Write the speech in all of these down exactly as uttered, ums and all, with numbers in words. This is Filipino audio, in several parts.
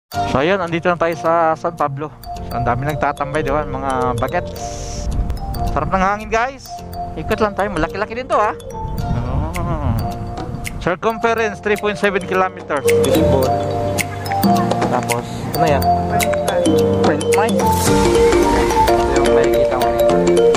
So ayun, andito na tayo sa San Pablo. So, ang dami nagtatambay doon, mga bagets. Sarap ng hangin guys. Ikot lang tayo, malaki-laki din to ha. Oh. Circumference three point seven kilometers. Visible. Tapos, ano yan? Print mic. Ito yung makikita mo rin.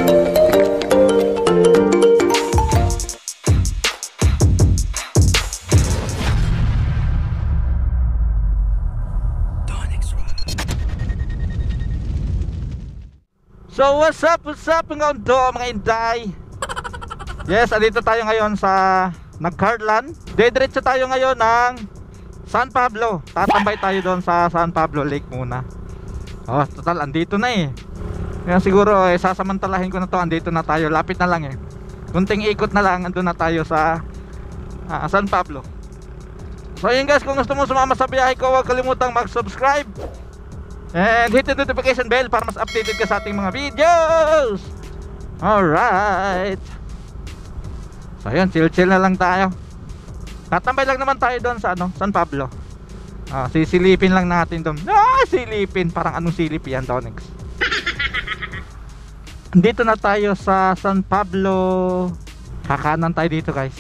So what's up, what's up mga undo, mga inday. Yes, andito tayo ngayon sa Nagcarlan. Dediretso tayo ngayon ng San Pablo. Tatambay tayo doon sa San Pablo Lake muna. Oh, total andito na eh. Kaya siguro eh, sasamantalahin ko na to. Andito na tayo, lapit na lang eh. Kunting ikot na lang, andun na tayo sa uh, San Pablo. So yun guys, kung gusto mo sumama sa biyahe ko, huwag kalimutang mag-subscribe and hit the notification bell para mas updated ka sa ating mga videos. Alright. So yun, chill chill na lang tayo. Tatambay lang naman tayo doon sa ano, San Pablo. Ah, sisilipin lang natin doon. Ah, silipin, parang anong silip yan, Tonix. Dito na tayo sa San Pablo. Kakanan tayo dito guys.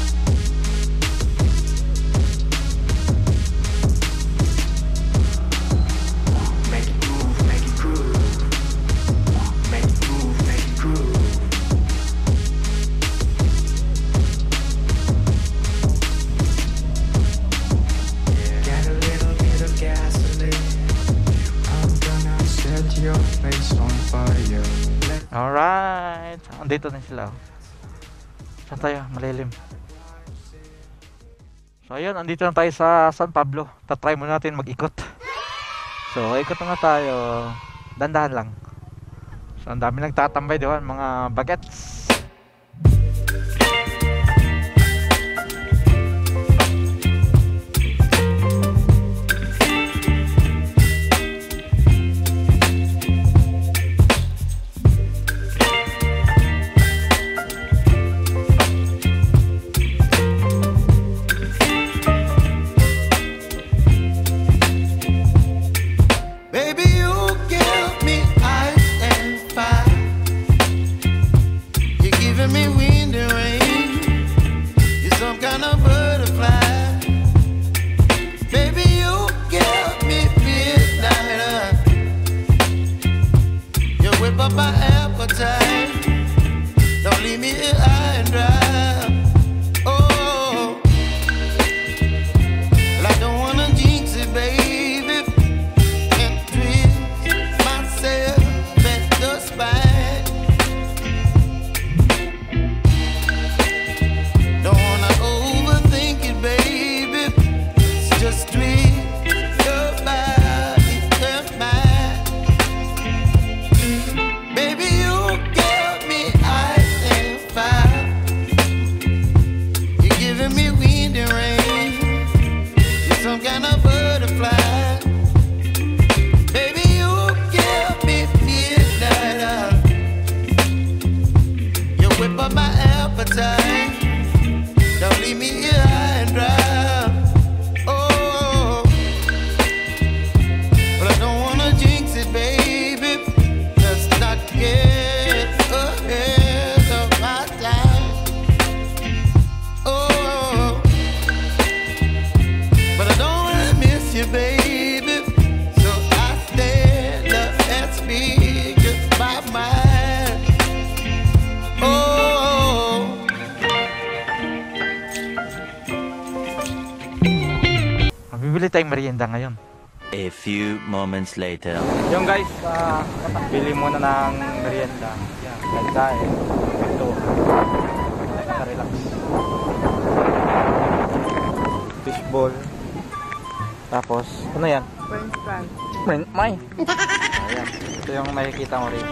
Alright, andito na sila. Saan tayo? Malilim. So ayun, andito na tayo sa San Pablo. Tatry muna natin mag-ikot. So ikot na tayo. Dandahan lang. So ang dami nagtatambay doon, mga bagets. Bibili tayong merienda ngayon. A few moments later. Yung guys, uh, bili muna ng merienda. Yan, kain. Ito. Relax. Fishball. Tapos, ano yan? French fry. French fry. Ayan. Ito yung makikita mo rito.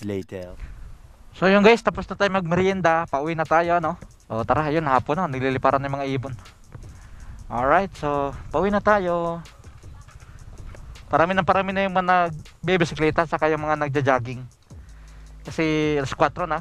later. So yun guys, tapos na tayo magmerienda. Pauwi na tayo, no? O tara, yun, hapon na, nililiparan ng mga ibon. Alright, so pauwi na tayo. Parami ng parami na yung mga nagbibisikleta, saka yung mga nagja-jogging. Kasi alas kwatro na.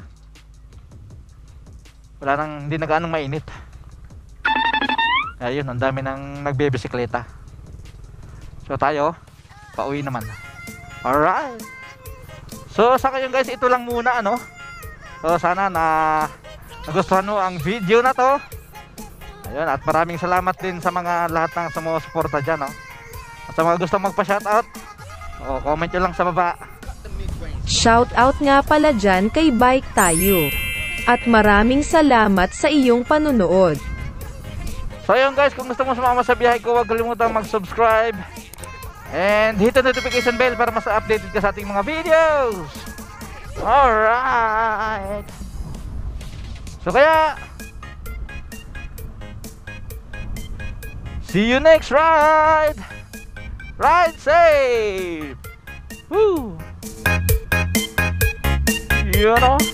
Wala nang, hindi na gaanong mainit. Ayun, ang dami nang nagbibisikleta. So tayo, pauwi naman. Alright. So sa kayo guys, ito lang muna, ano. So sana na nagustuhan mo ang video na to. Ayun, at maraming salamat din sa mga lahat ng sumusuporta dyan, no. At sa mga gusto magpa-shoutout, o comment nyo lang sa baba. Shoutout nga pala dyan kay Bike Tayo. At maraming salamat sa iyong panunood. So ayun guys, kung gusto mo sumama sa biyahe ko, huwag kalimutang mag-subscribe and hit the notification bell para mas updated ka sa ating mga videos. Alright. So kaya, see you next ride. Ride safe. Woo. You know.